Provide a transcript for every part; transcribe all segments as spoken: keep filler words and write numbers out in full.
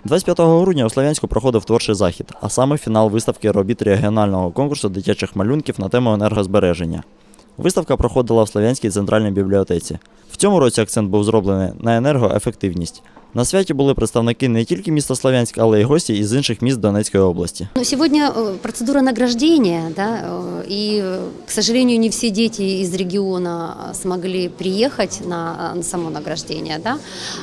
двадцять п'ятого грудня у Слов'янську проходив творчий захід, а саме фінал виставки робіт регіонального конкурсу дитячих малюнків на тему енергозбереження. Виставка проходила в Слов'янській центральній бібліотеці. В цьому році акцент був зроблений на енергоефективність. На святі були представники не тільки міста Слов'янськ, але й гості із інших міст Донецької области. Сегодня процедура награждения, да, и, к сожалению, не все дети из региона смогли приехать на само награждение. Да.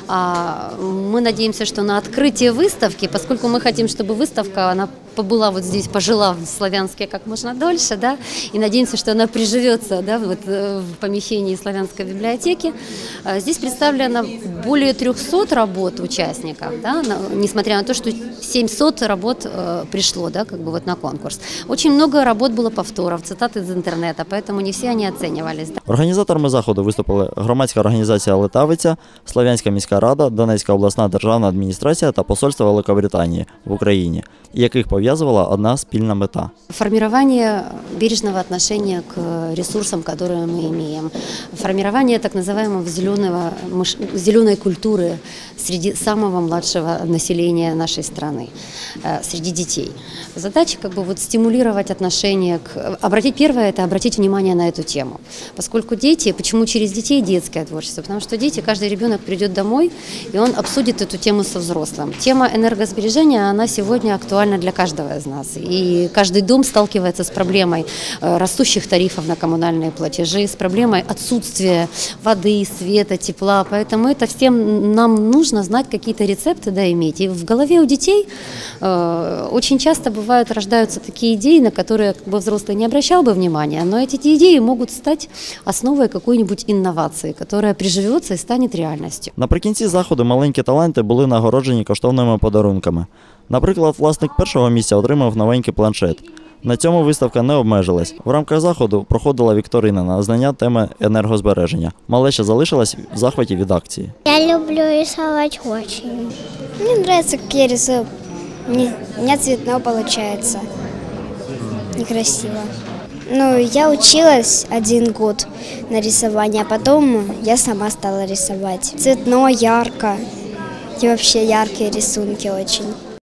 А мы надеемся, что на открытие выставки, поскольку мы хотим, чтобы выставка она побыла вот здесь, пожила в Славянске как можно дольше, да, и надеемся, что она приживется, да, вот в помещении Славянской библиотеки. Здесь представлено более трёхсот работ участников, да, несмотря на то, что семьсот работ э, пришло, да, как бы вот на конкурс. Очень много работ было повторов, цитат из интернета, поэтому не все они оценивались. Да. Організаторами заходу виступили громадська організація «Литавиця», Слов'янська міська рада, Донецька обласна державна адміністрація та посольство Великобританії в Україні, яких пов'язувала одна спільна мета. Формирование бережного отношения к ресурсам, которые мы имеем. Формирование так называемого зеленого, зеленой культуры среди самого младшего населения нашей страны, среди детей. Задача как бы вот стимулировать отношение к... Обратить, первое – это обратить внимание на эту тему. Поскольку дети, почему через детей детское творчество? Потому что дети, каждый ребенок придет домой, и он обсудит эту тему со взрослым. Тема энергосбережения, она сегодня актуальна для каждого из нас. И каждый дом сталкивается с проблемой растущих тарифов на коммунальные платежи, с проблемой отсутствия воды, света, тепла. Поэтому это всем нам нужно знать какие-то рецепты, да, иметь. И в голове у детей э, очень часто бывают, рождаются такие идеи, на которые как бы взрослый не обращал бы внимания, но эти идеи могут стать основой какой-нибудь инновации, которая приживется и станет реальностью. Наприкінці заходу маленькі таланти були нагороджені коштовними подарунками. Наприклад, власник першого місця отримав новенький планшет. На цьому виставка не обмежилась. В рамках заходу проходила вікторина на знання теми енергозбереження. Малеча залишилась в захваті від акції. Я люблю рисовать очень. Мне нравится, как я рисую. У меня цветно получается. Некрасиво. Ну, я училась один год на рисование, а потом я сама стала рисовать. Цветно, ярко. И вообще яркие рисунки очень.